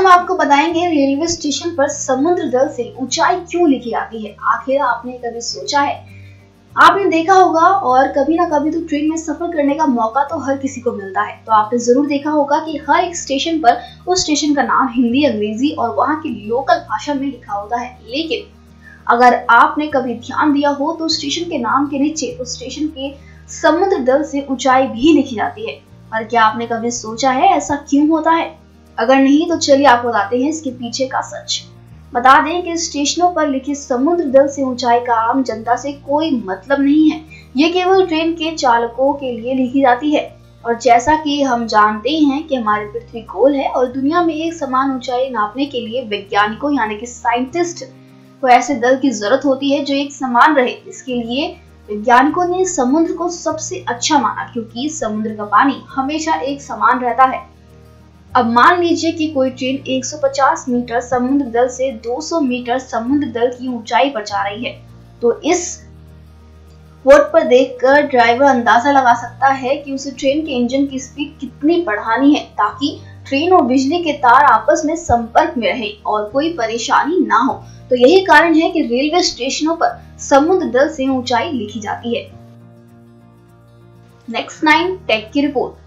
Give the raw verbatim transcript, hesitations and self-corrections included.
हम आपको बताएंगे रेलवे स्टेशन पर समुद्र तल से ऊंचाई क्यों लिखी जाती है। आखिर आपने कभी सोचा है? आपने देखा होगा और कभी ना कभी तो ट्रेन में सफर करने का मौका तो हर किसी को मिलता है। तो आपने जरूर देखा होगा कि हर एक स्टेशन पर उस स्टेशन का नाम हिंदी, अंग्रेजी और वहाँ की लोकल भाषा में लिखा होता है। लेकिन अगर आपने कभी ध्यान दिया हो तो स्टेशन के नाम के नीचे उस स्टेशन के समुद्र तल से ऊंचाई भी लिखी जाती है। और क्या आपने कभी सोचा है ऐसा क्यों होता है? अगर नहीं तो चलिए आपको बताते हैं इसके पीछे का सच। बता दें कि स्टेशनों पर लिखी समुद्र तल से ऊंचाई का आम जनता से कोई मतलब नहीं है। ये केवल ट्रेन के चालकों के लिए लिखी जाती है। और जैसा कि हम जानते हैं कि हमारी पृथ्वी गोल है और दुनिया में एक समान ऊंचाई नापने के लिए वैज्ञानिकों यानी कि साइंटिस्ट को ऐसे दल की जरूरत होती है जो एक समान रहे। इसके लिए वैज्ञानिकों ने समुद्र को सबसे अच्छा माना, क्योंकि समुद्र का पानी हमेशा एक समान रहता है। अब मान लीजिए कि कोई ट्रेन एक सौ पचास मीटर समुद्र तल से दो सौ मीटर समुद्र तल की ऊंचाई पर जा रही है, तो इस बोर्ड पर देखकर ड्राइवर अंदाजा लगा सकता है कि उसे ट्रेन के इंजन की स्पीड कितनी बढ़ानी है ताकि ट्रेन और बिजली के तार आपस में संपर्क में रहे और कोई परेशानी ना हो। तो यही कारण है कि रेलवे स्टेशनों पर समुद्र तल से ऊंचाई लिखी जाती है। नेक्स्ट नाइन टेक की रिपोर्ट।